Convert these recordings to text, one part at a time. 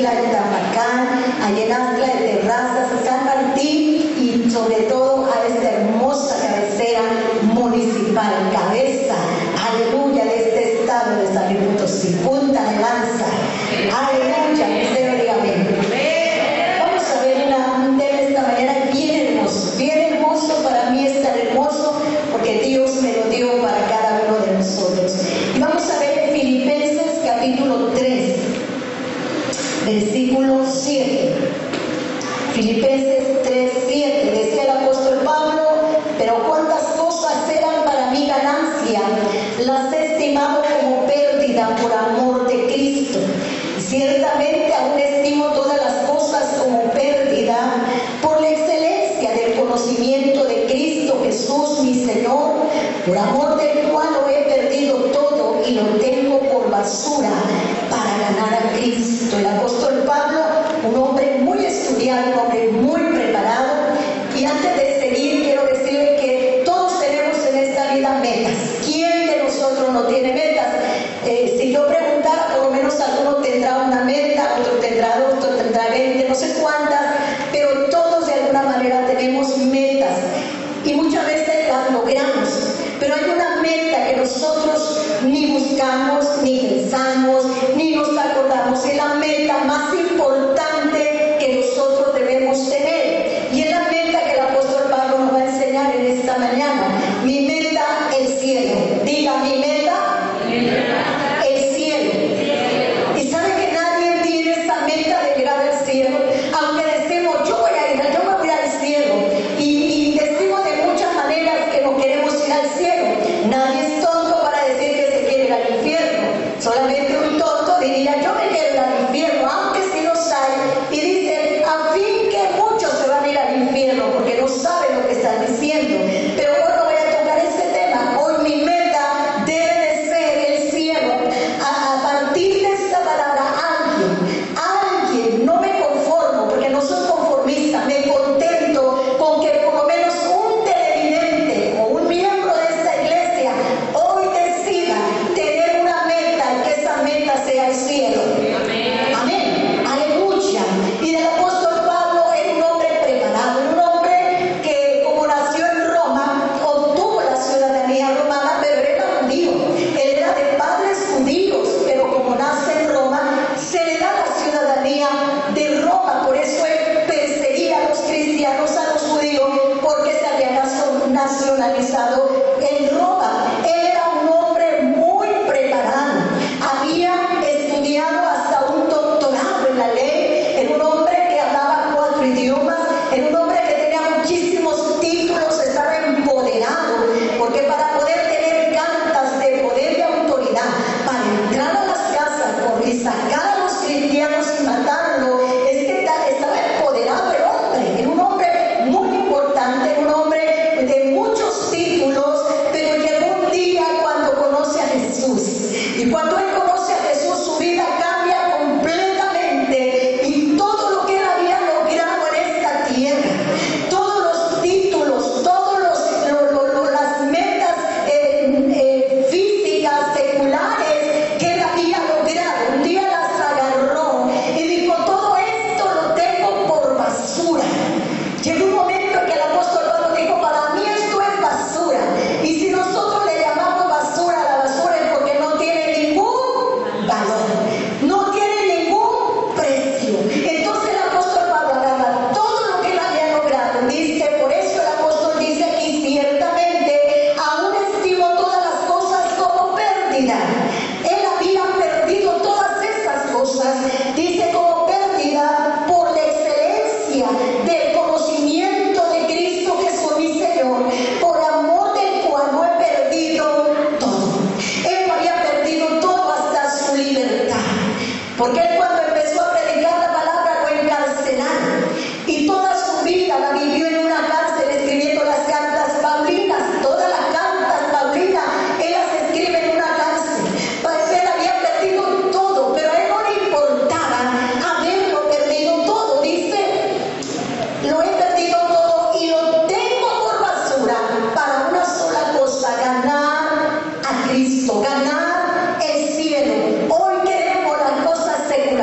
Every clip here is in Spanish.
Huila, en Tafacán, allá en Ancla de Terrazas, San Martín y sobre todo a esta hermosa cabecera municipal, cabeza, aleluya, de este estado de San Luis Potosí, punta de lanza, aleluya, usted lo diga amén. Vamos a ver un tema esta mañana bien hermoso, para mí es tan hermoso porque Dios me lo dio para cada uno de nosotros. Y vamos a ver en Filipenses capítulo 3, versículo 7. Filipenses 3, 7, decía el apóstol Pablo: pero cuántas cosas eran para mí ganancia, las he estimado como pérdida por amor de Cristo. Ciertamente aún estimo todas las cosas como pérdida por la excelencia del conocimiento de Cristo Jesús mi Señor, por amor del cual lo he perdido todo y lo tengo por basura para ganar a Cristo. El apóstol Pablo, un hombre muy estudiado, un hombre muy preparado, y antes de seguir quiero decirle que todos tenemos en esta vida metas. ¿Quién de nosotros no tiene metas? Si yo preguntara, por lo menos alguno tendrá una meta, otro tendrá dos, otro tendrá 20, no sé cuántas, pero todos de alguna manera tenemos metas y muchas veces las logramos, pero hay una meta que nosotros ni buscamos, ni pensamos, ni nos acordamos. Es la meta más importante que nosotros debemos tener, y es la meta que el apóstol Pablo nos va a enseñar en esta mañana. Mi meta, el cielo. Diga: mi meta, el cielo. Y sabe que nadie tiene esa meta de llegar al cielo, aunque decimos: yo me voy a ir al cielo, y decimos de muchas maneras que no queremos ir al cielo. Nadie es tonto para decir que se quiere ir al infierno. Solamente un tonto diría: yo me quiero ir al infierno, aunque sí los hay, y dicen a fin que muchos se van a ir al infierno porque no saben lo que están diciendo. Pero hoy no voy a tocar ese tema. Hoy mi meta debe de ser el cielo. A partir de esta palabra, alguien, no me conformo, porque no soy conformista, me contento con que por lo menos un televidente o un miembro de esta iglesia hoy decida tener una meta, y que esa meta sea el cielo. Amén. Aleluya. Y el apóstol Pablo era un hombre preparado, un hombre que, como nació en Roma, obtuvo la ciudadanía romana, pero era judío. Él era de padres judíos, pero como nace en Roma, se le da la ciudadanía de Roma. Por eso él perseguía a los cristianos, a los judíos, porque se había nacionalizado en Roma. Él era un hombre muy preparado, había estudiado hasta un doctorado en la ley, era un hombre que hablaba 4 idiomas, era un hombre que tenía muchísimos títulos, estaba empoderado, porque para poder tener cartas de poder y autoridad, para entrar a las casas y sacar a los cristianos y matarlo, es que estaba empoderado el hombre. Era un hombre muy importante, un hombre de muchos títulos, pero llegó un día cuando conoce a Jesús, y cuando él conoce a Jesús, su vida cambia completamente, y todo lo que él había logrado en esta tierra, todos los títulos, todas las metas físicas, seculares que él había logrado, un día las agarró y dijo: todo esto lo tengo por basura. Llegó un momento en que el apóstol Pablo dijo: para mí esto es basura. Y si nosotros le llamamos basura a la basura, es porque no tiene ningún valor, no tiene ningún precio. Entonces el apóstol Pablo agarra todo lo que él había logrado, dice, por eso el apóstol dice aquí: ciertamente aún estimo todas las cosas como pérdida. Él había perdido todas esas cosas, dice, como pérdida por la excelencia del conocimiento de Cristo Jesús mi Señor, por amor del cual lo he perdido todo. Él lo había perdido todo, hasta su libertad, porque él, cuando empezó a predicar la palabra, lo encarcelaron, y toda su vida la vivió en una cárcel escribiendo las cartas paulinas. Todas las cartas paulinas él las escribe en una cárcel. Él había perdido todo, pero a él no le importaba haberlo perdido todo. Dice: lo he perdido todo y lo tengo por basura para una sola cosa: ganar a Cristo, ganar el cielo. Hoy queremos las cosas seculares.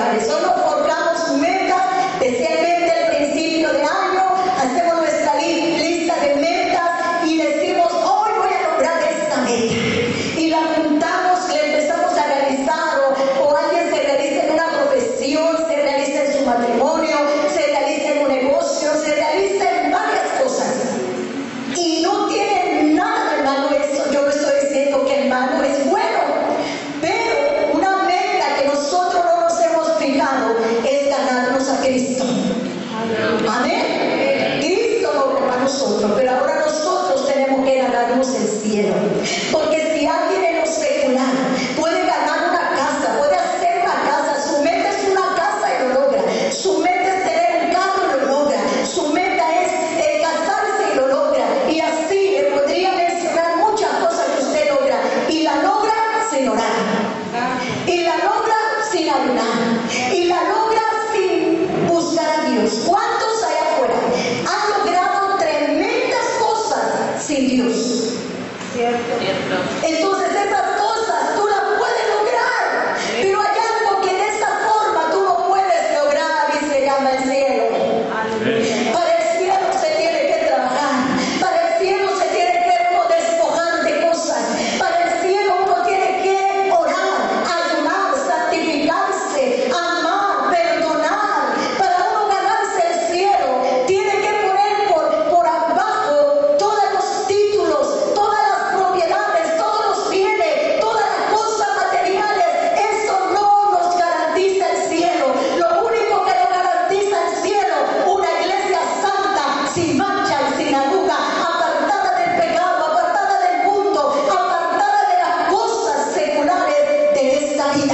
Porque si alguien en lo secular puede ganar una casa, puede hacer una casa, su meta es una casa y lo logra, su meta es tener un carro y lo logra, su meta es casarse y lo logra, y así le podría mencionar muchas cosas que usted logra, y la logra sin orar, y la logra sin ayunar, y la logra sin buscar a Dios. ¿Cuántos allá afuera han logrado tremendas cosas sin Dios? Cierto. Entonces esas cosas tú las puedes lograr, pero hay algo que de esa forma tú no puedes lograr y se llama el cielo. Para el cielo se tiene que trabajar, para el cielo se tiene que uno despojar de cosas, para el cielo uno tiene que orar, ayunar, santificarse, amar, perdonar. Para uno ganarse el cielo tiene que poner por abajo todos los títulos, todas las propiedades, todos los bienes, todas las cosas materiales. Eso no nos garantiza el cielo. Lo único que nos garantiza el cielo, una iglesia santa, sin mancha y sin arruga, apartada del pecado, apartada del mundo, apartada de las cosas seculares de esta vida.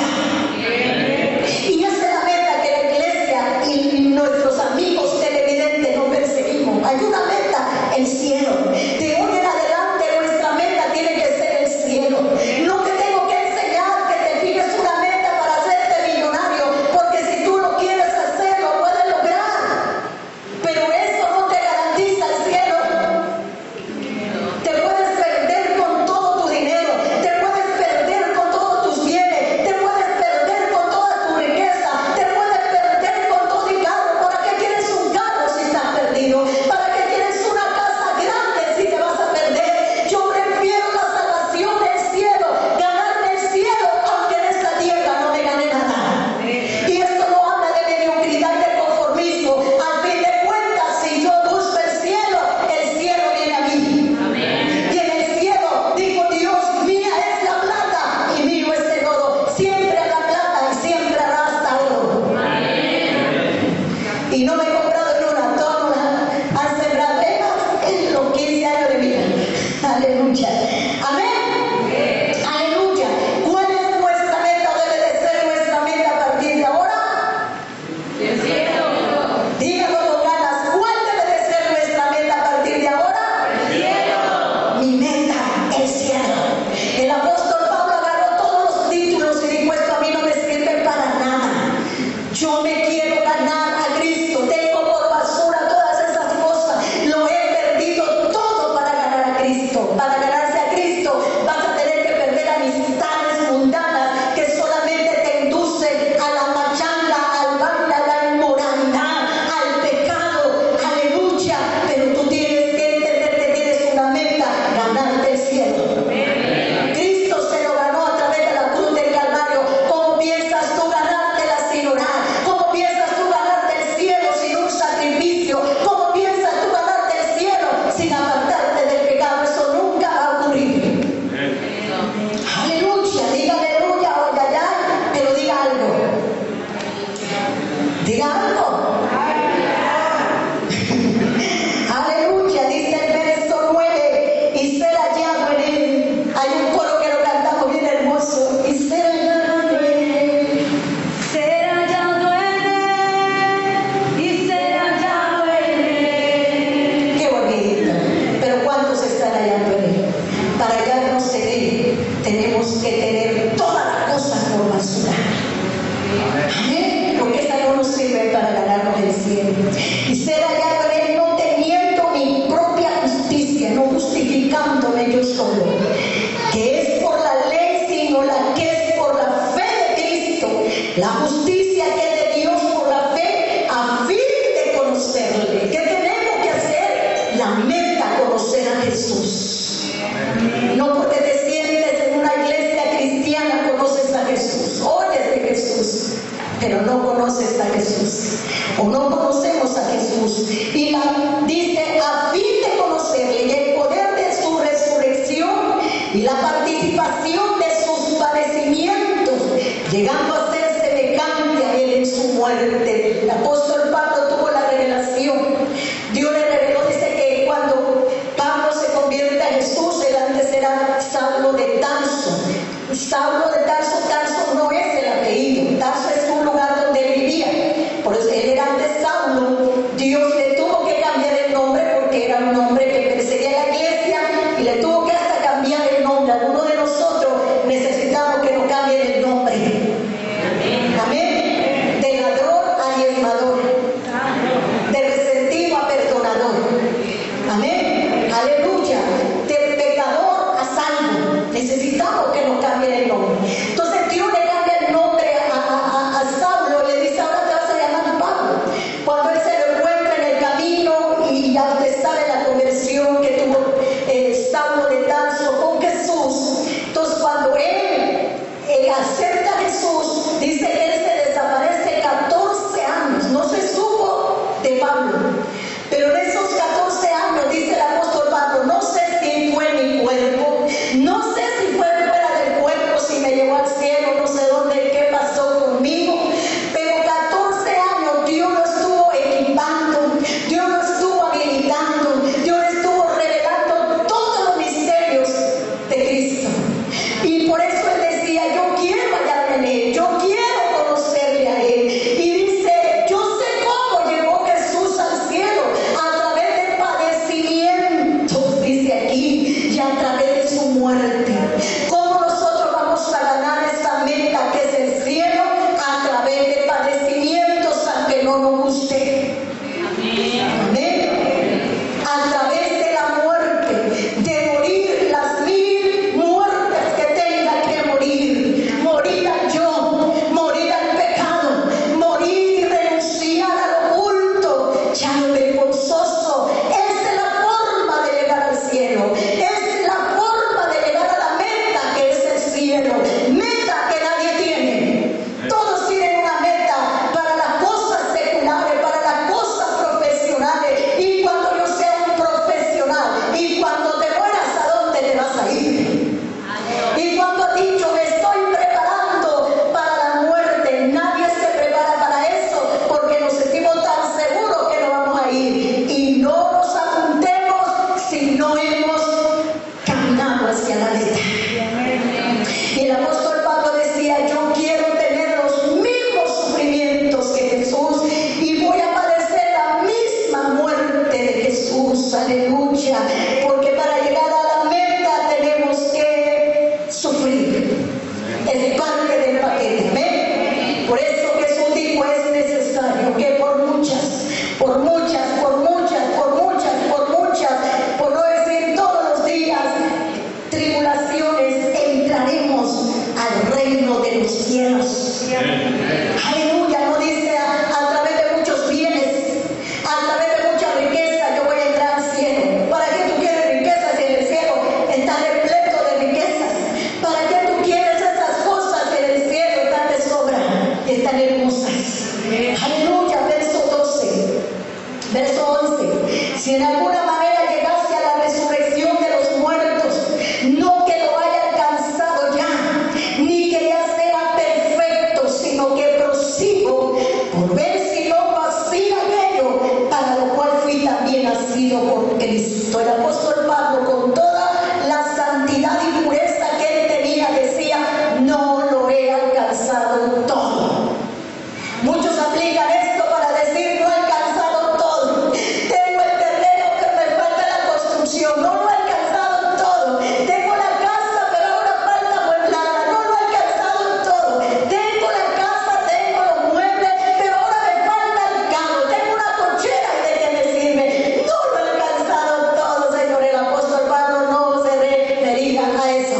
Y esa es la meta que la iglesia y nuestros amigos televidentes nos perseguimos. Hay una meta, el cielo. De hoy en adelante nuestra meta tiene que ser el cielo. No te tengo que enseñar que te fijes una meta para hacerte millonario, porque si tú lo quieres hacer, lo puedes lograr. Pero eso no te garantiza el cielo. Te puedes perder con todo tu dinero, te puedes perder con todos tus bienes, te puedes perder con toda tu riqueza, te puedes perder con todo tu carro. ¿Para qué quieres un carro si estás perdido? ¿Para qué quieres una casa grande si te vas a perder? Yo prefiero la salvación del cielo, ganarme el cielo, aunque en esta tierra no me gane nada. Y esto no habla de mediocridad y de conformismo. Al fin de cuentas, si yo busco el cielo viene a mí. Y en el cielo dijo Dios, mía es la plata y mío es el oro. Siempre a la plata y siempre hasta oro. Y no me he comprado ni una, todas han sembrado en los 15 años de vida. Aleluya. Amén. Aleluya. ¿Cuál es nuestra meta? Debe de ser nuestra meta a partir de ahora. Dígalo con ganas. ¿Cuál debe de ser nuestra meta a partir de ahora? Mi meta, el cielo. El apóstol Pablo agarró todos los títulos y dijo, esto a mí no me sirve para nada. Yo me quiero ganar a Cristo. Tengo por basura todas esas cosas. Lo he perdido todo para ganar a Cristo. Para ganarse a Cristo vas a tener que perder amistades mundanas que solamente te inducen a la machanga, al baile, a la inmoralidad, al pecado. Aleluya. Pero tú tienes que entender que tienes una meta, ganarte el cielo. Cristo se lo ganó a través de la cruz del Calvario. ¿Cómo piensas tú ganártela sin orar? ¿Cómo piensas tú ganarte el cielo sin un sacrificio? ¿Cómo piensas tú ganarte el cielo sin apartarte del pecado? Eso nunca va a ocurrir. Aleluya. Diga aleluya o ay, pero diga algo. Diga algo. Aleluya. Dice el verso 9, y ser hallado en él. Hay un coro que lo cantamos bien hermoso. Y ser hallado en él. Ser hallado en él y ser hallado en él. Qué bonito. Pero ¿cuántos están hallando en él? Para hallarnos en él tenemos que tener todas las cosas por basura. Amén. Porque esa no nos sirve para ganarnos el cielo. Y ser hallado en él no teniendo mi propia justicia, no justificándome yo solo, que es por la ley, sino la que es por la fe de Cristo. La justicia que es de Dios por la fe, a fin de conocerle. ¿Qué tenemos que hacer? La meta, conocer a Jesús. No porque te sientes en una iglesia cristiana conoces a Jesús, oyes de Jesús, pero no conoces a Jesús, o no conocemos a Jesús. Y dice, a fin de conocerle y el poder de su resurrección y la participación de sus padecimientos, llegando a ser semejante a él en su muerte. El apóstol Pablo tuvo la revelación. Dios le reveló, dice que cuando Pablo se convierte a Jesús, él antes era por muchas, por no decir todos los días, tribulaciones, entraremos al reino de los cielos. Aleluya, no dice a través de muchos bienes, a través de mucha riqueza yo voy a entrar al cielo. ¿Para qué tú quieres riquezas en el cielo? Está repleto de riquezas. ¿Para qué tú quieres esas cosas en el cielo? Están de sobra y están hermosas. Aleluya, verso 11. Si en alguna manera llegase a la resurrección de los muertos, no que lo haya alcanzado ya, ni que ya sea perfecto, sino que prosigo por ver si logro así aquello para lo cual fui también nacido por Cristo. El apóstol Pablo, con toda la santidad y pureza que él tenía, decía: no lo he alcanzado todo. Muchos aplican esto para decir: no he alcanzado todo. Tengo el terreno, pero me falta la construcción. No lo he alcanzado todo. Tengo la casa, pero ahora falta amueblarla. No lo he alcanzado todo. Tengo la casa, tengo los muebles, pero ahora me falta el carro. Tengo una cochera y de qué me sirve. No lo he alcanzado todo, Señor. El apóstol Pablo no se refería a eso.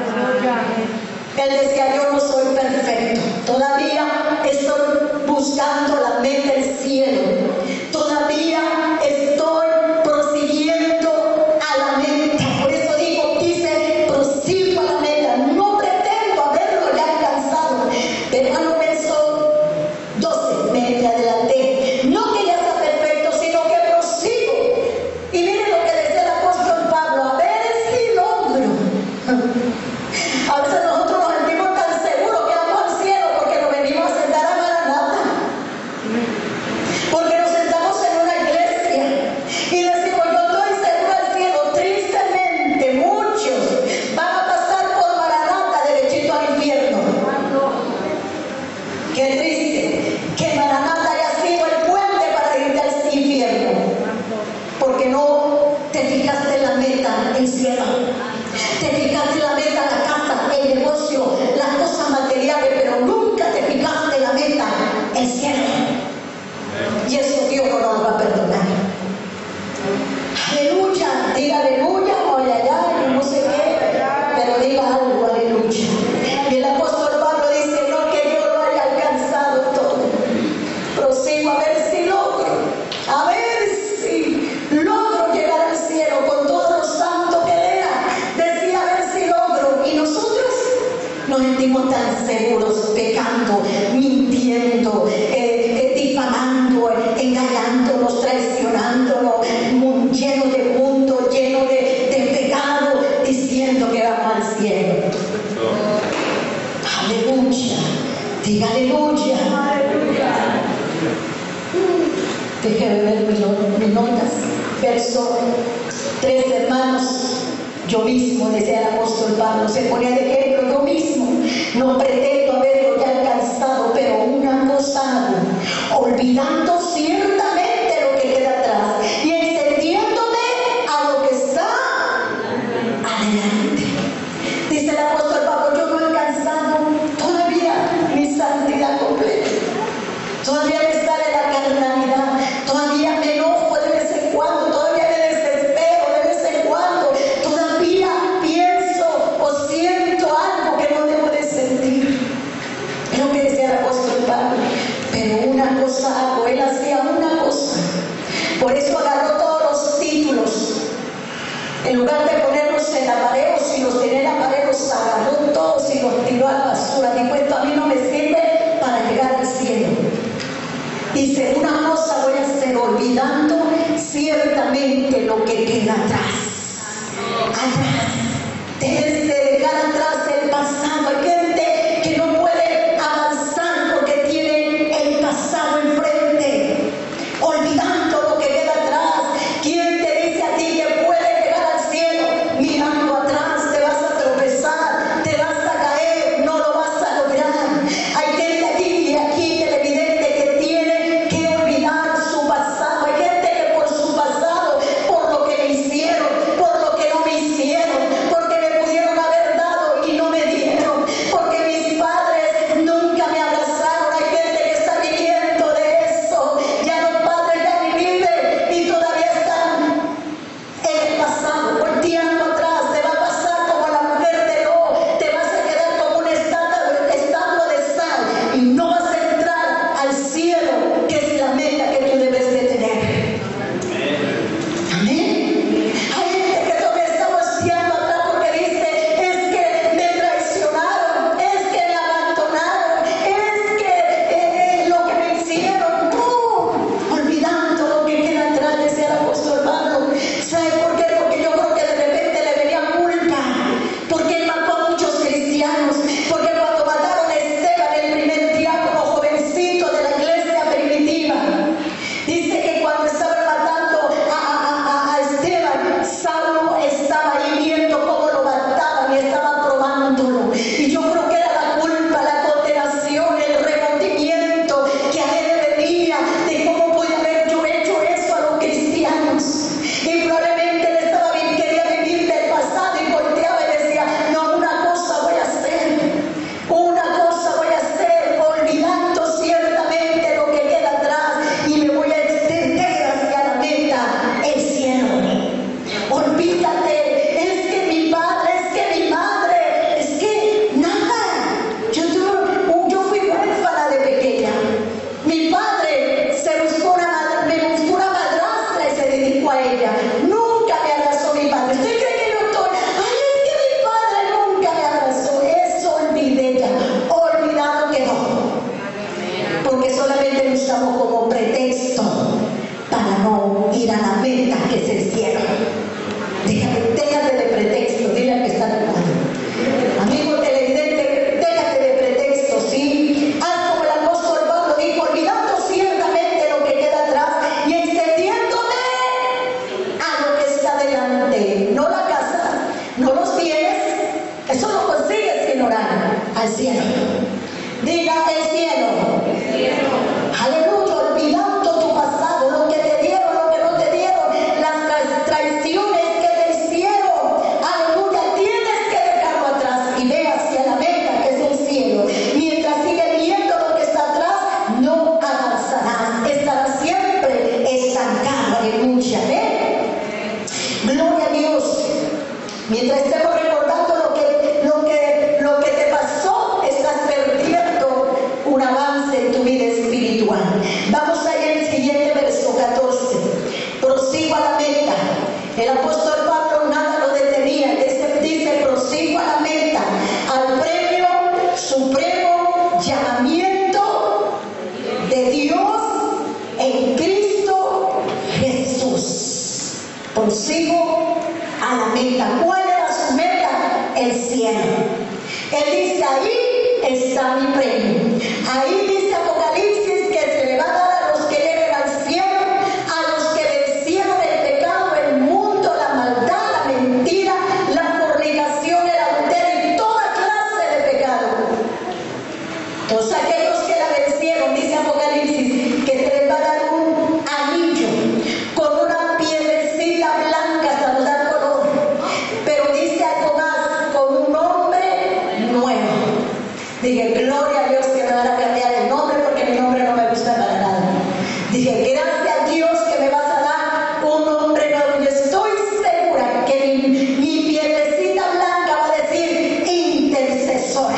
Él decía: yo no soy perfecto. Todavía estoy buscando la meta del cielo. Todavía estoy prosiguiendo a la meta. Por eso dice: prosigo a la meta. No pretendo haberlo ya alcanzado. Pero a lo verso 12 me adelanté. No que ya sea perfecto, sino que prosigo. Y miren lo que decía el apóstol Pablo: a ver si logro. A veces nosotros nos sentimos tan seguros que vamos al cielo porque nos venimos a sentar a Maranata, porque nos sentamos en una iglesia y decimos: yo estoy seguro al cielo. Tristemente muchos van a pasar por Maranata derechito al infierno. Qué triste que Maranata haya sido el puente para irte al infierno, porque no te fijaste en la meta, el cielo. Te fijaste en la meta, la casa, el negocio, las cosas materiales, pero nunca te fijaste en la meta, el cielo. Y eso Dios no nos va a perdonar. Aleluya, diga aleluya, o allá, no sé qué, pero diga algo, aleluya. Y el apóstol Pablo dice: no que yo lo haya alcanzado todo, prosigo a ver si logro, a ver si logro llegar al cielo con todos los santos que era. Decía: a ver si logro. Y nosotros nos sentimos tan seguros, pecando, mintiendo, difamando, engañándonos, traicionándonos, llenos de mundo, lleno de pecado, diciendo que vamos al cielo. Aleluya, diga aleluya. Déjeme ver mis notas. Verso 3, hermanos. Yo mismo, decía el apóstol Pablo, se ponía de ejemplo: yo mismo no pretendo haberlo ya alcanzado, pero una cosa hago, olvidando ciertamente lo que queda atrás y extendiéndome a lo que está adelante. Dice el apóstol Pablo: yo no he alcanzado todavía mi santidad completa. Todavía me sale la carnalidad, todavía me enojo de vez en cuando, todavía me desespero de vez en cuando, todavía pienso o siento algo que no debo de sentir. Es lo que decía el apóstol Pablo. Pero una cosa hago, él hacía una cosa. Por eso agarró todos los títulos. En lugar de ponerlos en la pared, o si los tenía en la pared, los agarró todos y los tiró a la basura. Dijo: esto a mí no me sirve para llegar al cielo. Dice: una cosa voy a hacer, olvidando ciertamente lo que queda atrás. Atrás. Debes de dejar atrás el pasado. Hay gente que no puede avanzar porque tiene el pasado enfrente, olvidando lo que queda atrás. ¿Quién te dice a ti que puedes llegar al cielo mirando atrás? Te vas a tropezar, te vas a caer, no lo vas a lograr. Hay gente aquí televidente que tiene que olvidar su pasado. Hay gente que por su pasado, por lo que me hicieron, por lo que no me hicieron, porque me pudieron usamos como pretexto para no ir a la meta que es el cielo. Déjate de pretexto, dile al que está a tu lado. Amigo televidente, déjate de pretexto, ¿sí? Haz como el apóstol Pablo dijo, olvidando ciertamente lo que queda atrás y extendiéndome a lo que está delante. No la casa, no los bienes, eso lo consigues sin orar, al cielo. Diga el cielo. Aleluya, olvidando tu pasado, lo que te dieron, lo que no te dieron, las traiciones que te hicieron. Aleluya, tienes que dejarlo atrás y ve hacia la meta que es el cielo. Mientras sigues viendo lo que está atrás, no avanzarás, estarás siempre estancado. Aleluya, gloria a Dios. Mientras estemos recordando lo que te pasó, estás perdiendo un avance en tu vida espiritual. Vamos a ir al siguiente verso 14. Prosigo a la meta. El apóstol Pablo nada lo detenía. Dice prosigo a la meta, al premio supremo llamamiento de Dios en Cristo Jesús. Prosigo a la meta. ¿Cuál era su meta? El cielo. Él dice, ahí está mi premio. Ahí dice Apocalipsis que se le va a dar a los que lleguen al cielo, a los que vencieron el pecado, el mundo, la maldad, la mentira, la fornicación, el adulterio y toda clase de pecado. Todos aquellos que la vencieron, dice Apocalipsis, que se les va a dar un anillo con una piedrecita blanca, hasta no dar color, pero dice algo más, con un nombre nuevo. Dije, gloria a Dios que me van a cambiar el nombre porque mi nombre no me gusta para nada. Dije, gracias a Dios que me vas a dar un nombre nuevo. Y estoy segura que mi piedrecita blanca va a decir intercesora.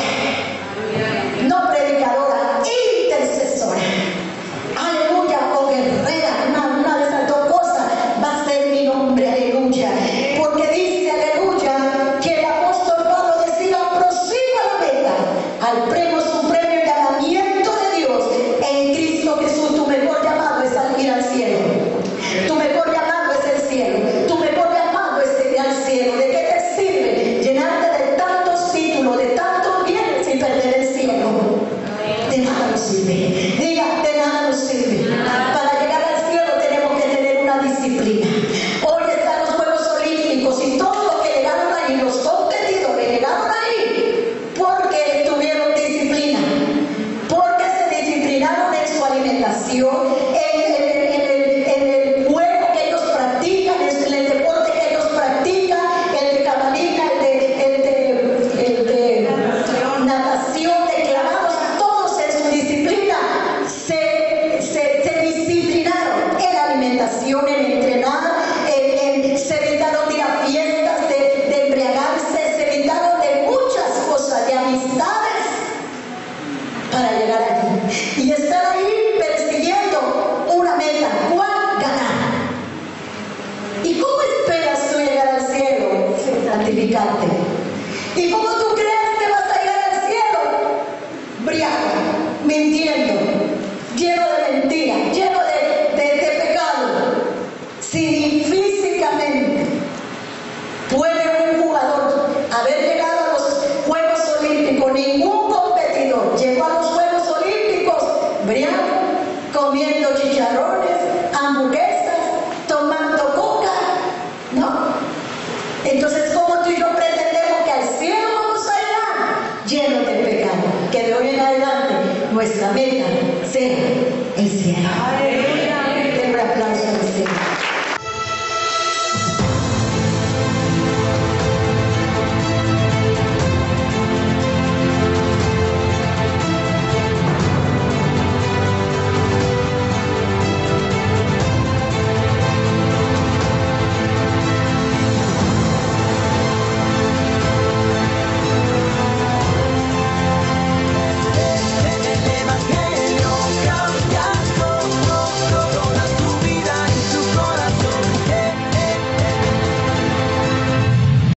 No predicadora, intercesora. Aleluya, o guerrera, una de esas dos cosas va a ser mi nombre, aleluya. Porque dice, aleluya, que el apóstol Pablo decía, prosigo a la meta, al premio supremo llamamiento de Dios en Cristo Jesús. Tu mejor llamado es ir al cielo. Tu mejor llamado es el cielo. Tu mejor llamado es ir al cielo. ¿De qué te sirve llenarte de tantos títulos, de tantos bienes y perder el cielo? De nada nos sirve. Diga, de nada nos sirve. Para llegar al cielo tenemos que tener una disciplina. Hoy están los Juegos Olímpicos y todos los que llegaron ahí, los competidores llegaron ahí porque tuvieron disciplina, porque se disciplinaron en su alimentación, en el juego que ellos practican, en el deporte que ellos practican, el de cabalina, el de natación, de clavados, todos en su disciplina se disciplinaron en la alimentación, en entrenar, se evitaron de ir a fiestas, de embriagarse, se evitaron de muchas cosas, de amistades, para llegar allí y estar ahí persiguiendo una meta. ¿Cuál? Ganar. ¿Y cómo esperas tú llegar al cielo? Santificarte. ¿Y cómo tú crees que vas a llegar al cielo? Briago, mintiendo, lleno de mentira, lleno de pecado. Si físicamente puede un jugador haber llegado a los Juegos Olímpicos, ningún competidor llegó a los Juegos Olímpicos briago, comiendo chicharrones, hamburguesas, tomando coca, ¿no? Entonces, ¿cómo tú y yo pretendemos que al cielo vamos a llegar? Llenos de pecado. Que de hoy en adelante nuestra meta sea el cielo.